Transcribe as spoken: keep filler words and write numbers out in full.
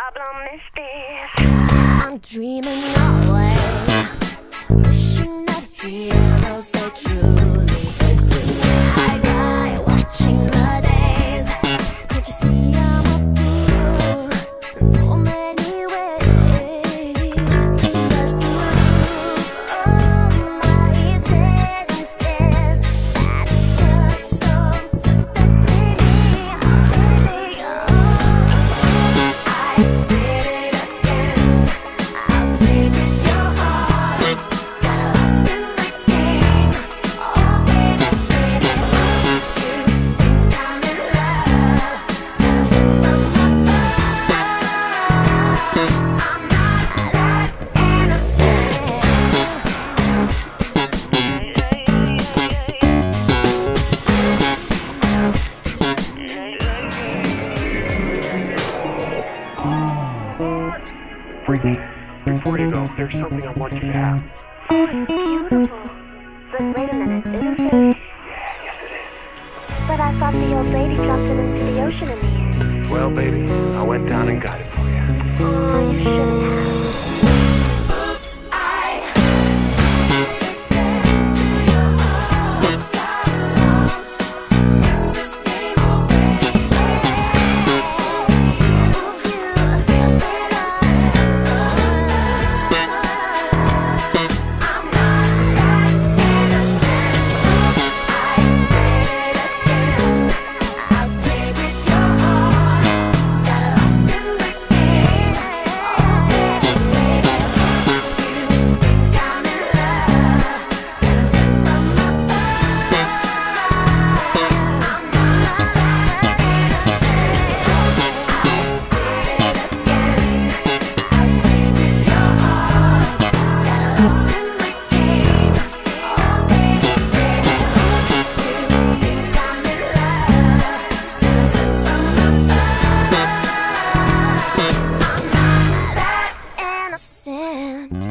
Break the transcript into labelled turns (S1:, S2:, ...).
S1: problem is this: I'm dreaming away, wishing that heroes they truly exist. I lie watching the days. Can't you see I'm a fool in so many ways? But to lose all my senses, that is just so typically me, oh baby, oh. I did it again. I played with your heart, got lost in the game. Oh baby, baby, you think I'm in love, but I'm sick from my love. I'm not that innocent.
S2: Freaky, before you go, there's something I want you to have.
S1: Oh, it's beautiful. But wait a minute, is it fish?
S2: Yeah, yes it is.
S1: But I thought the old lady dropped it into the ocean in the end.
S2: Well, baby, I went down and got it for you.
S1: Oh, you shouldn't have. Oops, I went to your heart, got lost in this game, oh baby. Oops, you think that I said for love. I'm not that innocent. Oops, I did it again. I played with your heart, got lost in the game. Oh baby, baby, you think I'm in love, but I'm sick from my love. I'm not that innocent. I did it again. I played with your heart, got lost in the game. Oh baby, baby, you think I'm in love, but I'm sick from my love. I'm not that innocent.